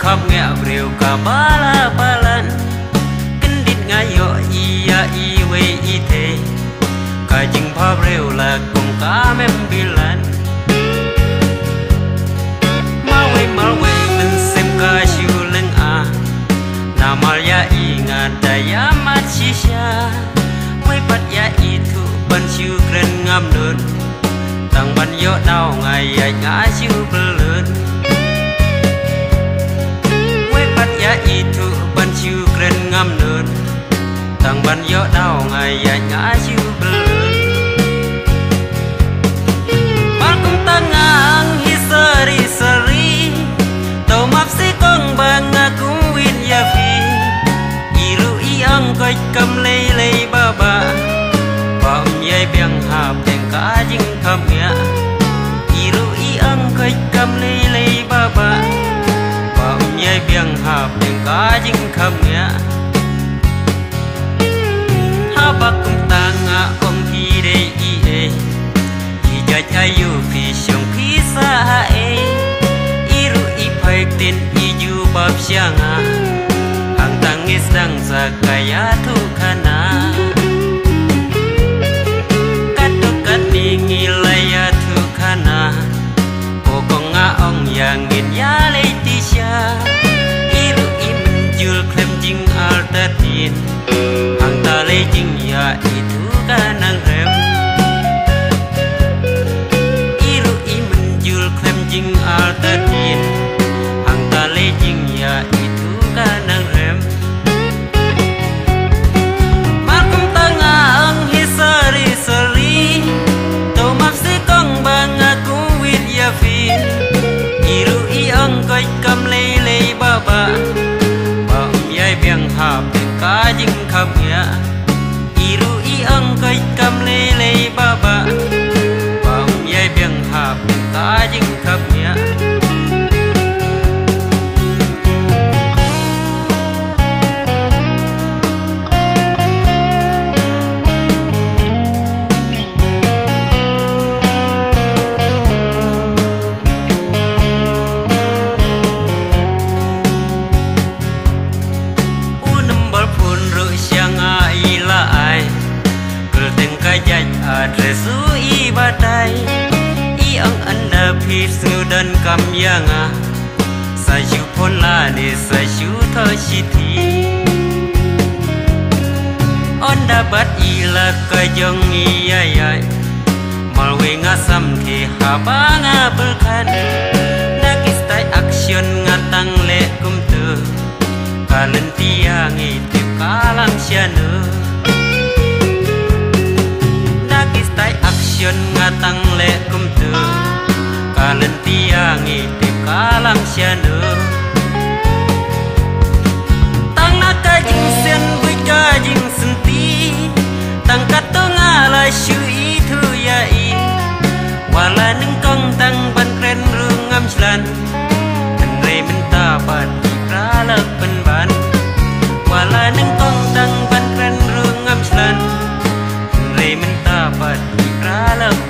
khóc nghẹo rêu cả ba la ba lần kinh đít ngã yo ia i we i thế cả chừng phá rêu là cùng cả mem bi lần mal we mình xem cả chiu lên à na mal ya i ngã daya mat shisha we pat ya i thu ban chiu kren ngam đơn tăng ban yo đau ngày ai ngã chiu lớn ya itu ban chiu kren ngam đơn tăng ban yo đau ngày ya ngã chiu belun ban kum tangang hi sari tau map si kong bang aku win ya fi iru i ang kai kam lei ba ba bam yai biang hap teng ka jing kham ya iru i ang kai kam lei ba ba nhai biang hạp đừng cá dính khăm nghĩa ha bác cũng ta ngã ông khi đây y ê y cho cha yu phi sông khi xa ê y ru y phải tin y yu bab xiang à hàng tăng nghe sang sa kaya thu khana cắt tu cắt đi nghi lay thu khana cô con ngã ông yang nghìn ya lấy ti xa iru imen jul klem jing altatin hang ta lấy jing ya itu kanang rem iru imen jul klem jing altatin hang ta lấy jing ya itu kanang rem makum tanga ang hisari to map si kong bang aku wit ya fi iru i ang kai kam lei ba ba bam yai biang hap ka jing kham ya iru i ang kai kam lei ba ba bam yai biang hap ka jing kham ya adresu i badai i ang anda pisu dan kam yanga sa ju pon la ni sa ju tho chiti onda bat i la ka jong i ai mal we nga sam thi ha ba nga bul khan na kistai action nga tang le kum tu kalen tia ngi tip kalam sianu action ngatang le kum tu kalen tiang itip kalang sianu tang nak jing sen bui ka jing senti tang katunga la shu i thu ya i wala nung kong tang ban kren rung ngam chlan kan re men ta bat ra lak pen ban wala nung kong tang ban kren rung ngam chlan re men ta bat ra lak